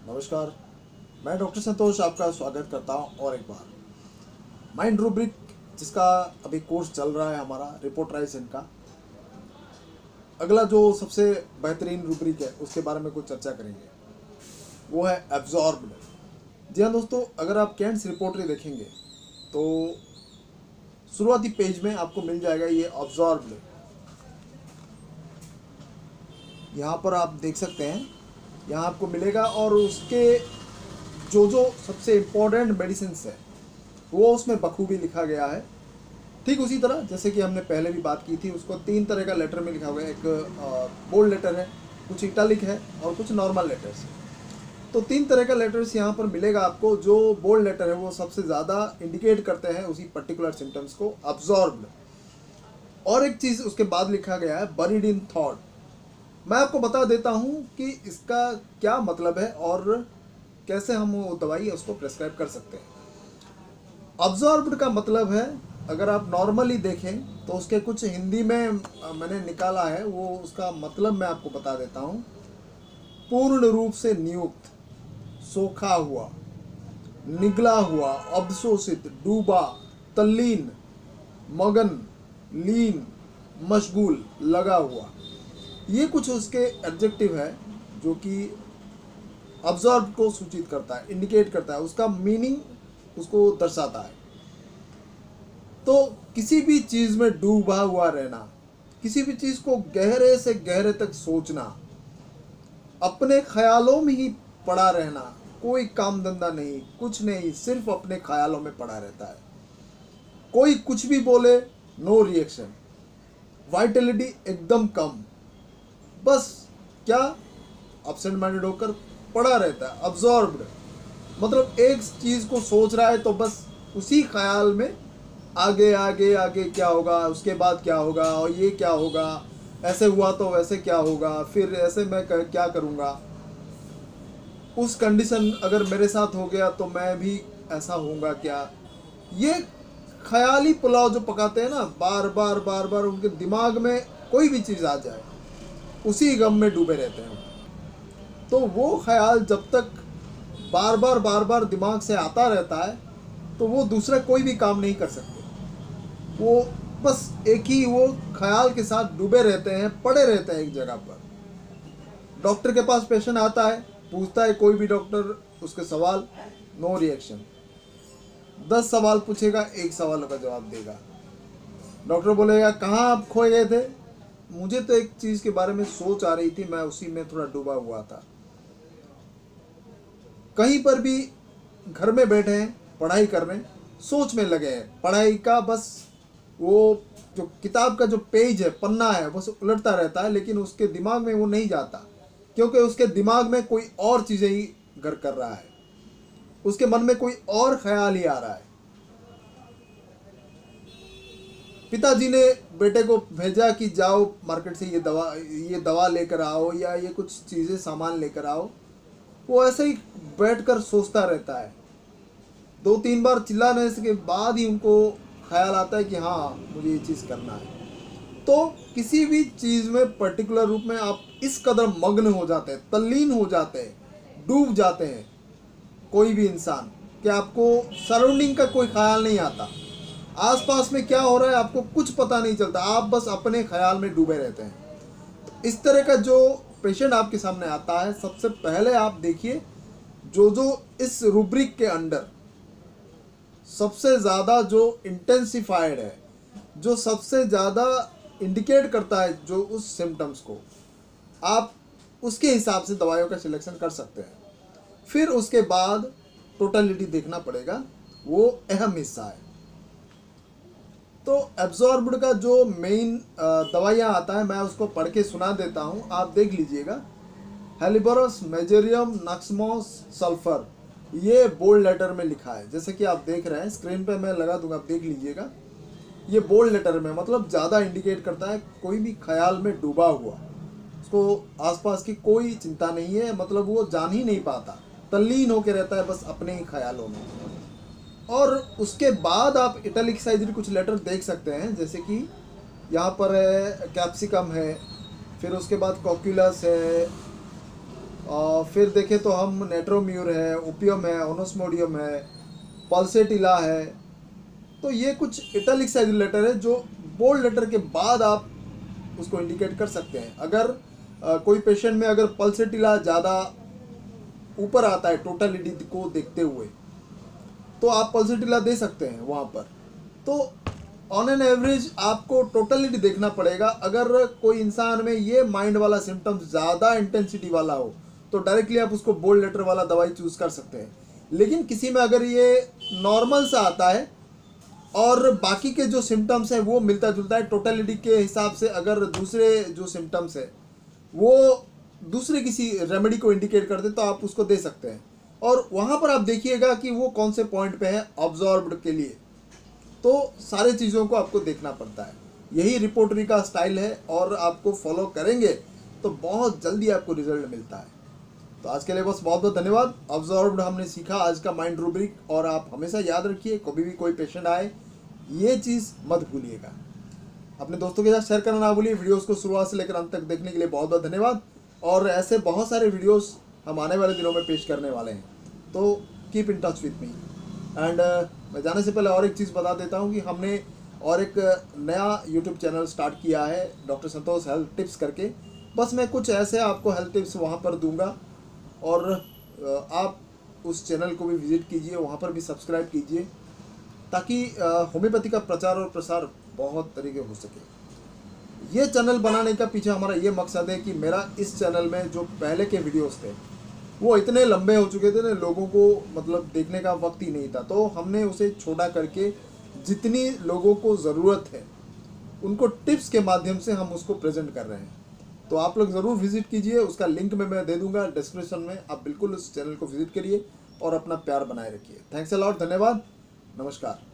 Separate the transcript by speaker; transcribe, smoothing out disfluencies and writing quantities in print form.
Speaker 1: नमस्कार, मैं डॉक्टर संतोष आपका स्वागत करता हूं और एक बार माइंड रूब्रिक, जिसका अभी कोर्स चल रहा है हमारा रिपोर्टराइजेशन का। अगला जो सबसे बेहतरीन रूब्रिक है उसके बारे में कुछ चर्चा करेंगे, वो है एब्जॉर्ब्ड। जी हाँ दोस्तों, अगर आप कैंट्स रिपोर्टरी देखेंगे तो शुरुआती पेज में आपको मिल जाएगा ये एब्जॉर्ब्ड। यहाँ पर आप देख सकते हैं, यहाँ आपको मिलेगा और उसके जो सबसे इम्पोर्टेंट मेडिसिन्स है वो उसमें बखूबी लिखा गया है। ठीक उसी तरह जैसे कि हमने पहले भी बात की थी, उसको 3 तरह का लेटर में लिखा हुआ है। एक बोल्ड लेटर है, कुछ इटालिक है और कुछ नॉर्मल लेटर्स है। तो 3 तरह का लेटर्स यहाँ पर मिलेगा आपको। जो बोल्ड लेटर है वो सबसे ज़्यादा इंडिकेट करते हैं उसी पर्टिकुलर सिम्टम्स को, अब्जॉर्ब्ड। और एक चीज़ उसके बाद लिखा गया है, बरीड इन थॉट। मैं आपको बता देता हूँ कि इसका क्या मतलब है और कैसे हम वो दवाई है उसको प्रेस्क्राइब कर सकते हैं। अब्जॉर्ब्ड का मतलब है, अगर आप नॉर्मली देखें तो उसके कुछ हिंदी में मैंने निकाला है, वो उसका मतलब मैं आपको बता देता हूँ। पूर्ण रूप से नियुक्त, सोखा हुआ, निगला हुआ, अवशोषित, डूबा, तल्लीन, मगन, लीन, मशगूल, लगा हुआ। ये कुछ उसके एडजेक्टिव है जो कि अब्जॉर्ब को सूचित करता है, इंडिकेट करता है, उसका मीनिंग उसको दर्शाता है। तो किसी भी चीज़ में डूबा हुआ रहना, किसी भी चीज़ को गहरे से गहरे तक सोचना, अपने ख्यालों में ही पड़ा रहना, कोई काम धंधा नहीं, कुछ नहीं, सिर्फ अपने ख्यालों में पड़ा रहता है। कोई कुछ भी बोले, नो रिएक्शन, वाइटलिटी एकदम कम, बस क्या एब्सेंट माइंडेड होकर पड़ा रहता है। अब्जॉर्ब्ड मतलब एक चीज़ को सोच रहा है तो बस उसी ख्याल में आगे आगे आगे क्या होगा, उसके बाद क्या होगा, और ये क्या होगा, ऐसे हुआ तो वैसे क्या होगा, फिर ऐसे मैं क्या करूँगा, उस कंडीशन अगर मेरे साथ हो गया तो मैं भी ऐसा होऊंगा क्या। ये ख्याली पुलाव जो पकाते हैं ना, बार बार बार बार उनके दिमाग में कोई भी चीज़ आ जाए, उसी गम में डूबे रहते हैं। तो वो ख्याल जब तक बार बार दिमाग से आता रहता है तो वो दूसरा कोई भी काम नहीं कर सकते। वो बस एक ही वो ख्याल के साथ डूबे रहते हैं, पड़े रहते हैं एक जगह पर। डॉक्टर के पास पेशेंट आता है, पूछता है कोई भी डॉक्टर उसके सवाल, नो रिएक्शन। 10 सवाल पूछेगा, 1 सवाल का जवाब देगा। डॉक्टर बोलेगा कहाँ आप खोए गए थे, मुझे तो एक चीज़ के बारे में सोच आ रही थी, मैं उसी में थोड़ा डूबा हुआ था। कहीं पर भी घर में बैठे हैं, पढ़ाई कर रहे हैं, सोच में लगे हैं, पढ़ाई का बस वो जो किताब का जो पेज है, पन्ना है, बस उलटता रहता है, लेकिन उसके दिमाग में वो नहीं जाता, क्योंकि उसके दिमाग में कोई और चीज़ें ही घर कर रहा है, उसके मन में कोई और ख्याल ही आ रहा है। पिताजी ने बेटे को भेजा कि जाओ मार्केट से ये दवा लेकर आओ या ये कुछ चीज़ें सामान लेकर आओ। वो ऐसे ही बैठकर सोचता रहता है। 2-3 बार चिल्लाने के बाद ही उनको ख्याल आता है कि हाँ मुझे ये चीज़ करना है। तो किसी भी चीज़ में पर्टिकुलर रूप में आप इस कदर मग्न हो जाते हैं, तल्लीन हो जाते हैं, डूब जाते हैं, कोई भी इंसान, कि आपको सराउंडिंग का कोई ख्याल नहीं आता, आसपास में क्या हो रहा है आपको कुछ पता नहीं चलता, आप बस अपने ख्याल में डूबे रहते हैं। तो इस तरह का जो पेशेंट आपके सामने आता है, सबसे पहले आप देखिए जो इस रूब्रिक के अंडर सबसे ज़्यादा जो इंटेंसिफाइड है, जो सबसे ज़्यादा इंडिकेट करता है जो उस सिम्टम्स को, आप उसके हिसाब से दवाइयों का सिलेक्शन कर सकते हैं। फिर उसके बाद टोटलिटी देखना पड़ेगा, वो अहम हिस्सा है। तो एब्जॉर्ब्ड का जो मेन दवाइयाँ आता है, मैं उसको पढ़ के सुना देता हूँ, आप देख लीजिएगा। हेलिबोरस, मेजेरियम, नक्समोस, सल्फर, ये बोल्ड लेटर में लिखा है, जैसे कि आप देख रहे हैं स्क्रीन पे, मैं लगा दूंगा, आप देख लीजिएगा। ये बोल्ड लेटर में मतलब ज़्यादा इंडिकेट करता है कोई भी ख्याल में डूबा हुआ, उसको आसपास की कोई चिंता नहीं है, मतलब वो जान ही नहीं पाता, तल्लीन होकर रहता है बस अपने ही ख्यालों में। और उसके बाद आप इटैलिसाइज्ड कुछ लेटर देख सकते हैं, जैसे कि यहाँ पर है कैप्सिकम है, फिर उसके बाद कॉक्यूलस है, फिर देखें तो हम नेट्रोम्यूर है, ओपियम है, ओनोस्मोडियम है, पल्सेटिला है। तो ये कुछ इटैलिक साइज लेटर है जो बोल्ड लेटर के बाद आप उसको इंडिकेट कर सकते हैं। अगर कोई पेशेंट में अगर पल्सेटिला ज़्यादा ऊपर आता है टोटलिटी को देखते हुए, तो आप पल्सेटिला दे सकते हैं वहाँ पर। तो ऑन एन एवरेज आपको टोटलिटी देखना पड़ेगा। अगर कोई इंसान में ये माइंड वाला सिम्टम्स ज़्यादा इंटेंसिटी वाला हो तो डायरेक्टली आप उसको बोल्ड लेटर वाला दवाई चूज़ कर सकते हैं। लेकिन किसी में अगर ये नॉर्मल सा आता है और बाकी के जो सिम्टम्स हैं वो मिलता जुलता है टोटलिटी के हिसाब से, अगर दूसरे जो सिम्टम्स है वो दूसरे किसी रेमेडी को इंडिकेट करते तो आप उसको दे सकते हैं। और वहाँ पर आप देखिएगा कि वो कौन से पॉइंट पे है ऑब्जॉर्ब्ड के लिए। तो सारे चीज़ों को आपको देखना पड़ता है। यही रिपोर्टरी का स्टाइल है और आपको फॉलो करेंगे तो बहुत जल्दी आपको रिजल्ट मिलता है। तो आज के लिए बस बहुत बहुत धन्यवाद। ऑब्जॉर्ब्ड हमने सीखा आज का माइंड रूब्रिक, और आप हमेशा याद रखिए कभी भी कोई पेशेंट आए ये चीज़ मत भूलिएगा। अपने दोस्तों के साथ शेयर करना ना भूलिए। वीडियोस को शुरुआत से लेकर अंत तक देखने के लिए बहुत बहुत धन्यवाद। और ऐसे बहुत सारे वीडियोस हम आने वाले दिनों में पेश करने वाले हैं, तो keep in touch with me. And मैं जाने से पहले और एक चीज़ बता देता हूँ कि हमने और एक नया यूट्यूब चैनल स्टार्ट किया है डॉक्टर संतोष हेल्थ टिप्स करके। बस मैं कुछ ऐसे आपको हेल्थ टिप्स वहाँ पर दूंगा, और आप उस चैनल को भी विजिट कीजिए, वहाँ पर भी सब्सक्राइब कीजिए, ताकि होम्योपैथी का प्रचार और प्रसार बहुत तरीके हो सके। ये चैनल बनाने का पीछे हमारा ये मकसद है कि मेरा इस चैनल में जो पहले के वीडियोस थे वो इतने लंबे हो चुके थे ना, लोगों को मतलब देखने का वक्त ही नहीं था। तो हमने उसे छोटा करके जितनी लोगों को ज़रूरत है उनको टिप्स के माध्यम से हम उसको प्रेजेंट कर रहे हैं। तो आप लोग ज़रूर विजिट कीजिए, उसका लिंक मैं दे दूंगा डिस्क्रिप्शन में। आप बिल्कुल उस चैनल को विजिट करिए और अपना प्यार बनाए रखिए। थैंक्स अ लॉट, धन्यवाद, नमस्कार।